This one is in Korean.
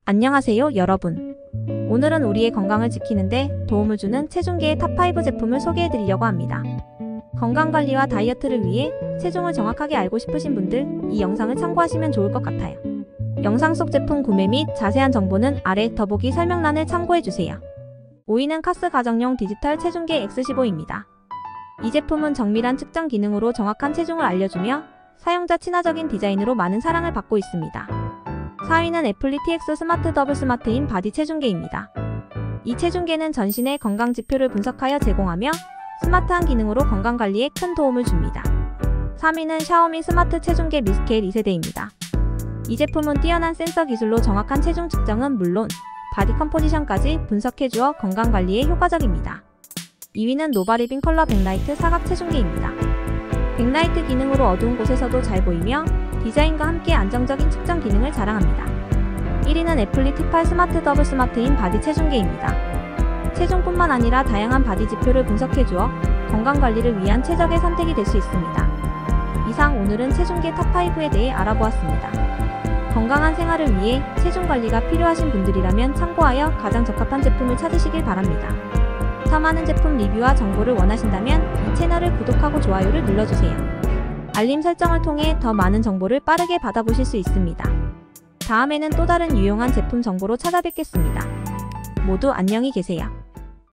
안녕하세요 여러분. 오늘은 우리의 건강을 지키는데 도움을 주는 체중계의 탑5 제품을 소개해드리려고 합니다. 건강관리와 다이어트를 위해 체중을 정확하게 알고 싶으신 분들 이 영상을 참고하시면 좋을 것 같아요. 영상 속 제품 구매 및 자세한 정보는 아래 더보기 설명란을 참고해주세요. 5위는 카스 가정용 디지털 체중계 X15입니다. 이 제품은 정밀한 측정 기능으로 정확한 체중을 알려주며 사용자 친화적인 디자인으로 많은 사랑을 받고 있습니다. 4위는 애플리 TX 스마트 더블 스마트인 바디 체중계입니다. 이 체중계는 전신의 건강 지표를 분석하여 제공하며 스마트한 기능으로 건강관리에 큰 도움을 줍니다. 3위는 샤오미 스마트 체중계 미스케일 2세대입니다. 이 제품은 뛰어난 센서 기술로 정확한 체중 측정은 물론 바디 컴포지션까지 분석해주어 건강관리에 효과적입니다. 2위는 노바리빙 컬러 백라이트 사각 체중계입니다. 백라이트 기능으로 어두운 곳에서도 잘 보이며 디자인과 함께 안정적인 측정 기능을 자랑합니다. 1위는 애플리 T8 스마트 더블 스마트인 바디 체중계입니다. 체중뿐만 아니라 다양한 바디 지표를 분석해주어 건강관리를 위한 최적의 선택이 될 수 있습니다. 이상 오늘은 체중계 탑5에 대해 알아보았습니다. 건강한 생활을 위해 체중관리가 필요하신 분들이라면 참고하여 가장 적합한 제품을 찾으시길 바랍니다. 더 많은 제품 리뷰와 정보를 원하신다면 이 채널을 구독하고 좋아요를 눌러주세요. 알림 설정을 통해 더 많은 정보를 빠르게 받아보실 수 있습니다. 다음에는 또 다른 유용한 제품 정보로 찾아뵙겠습니다. 모두 안녕히 계세요.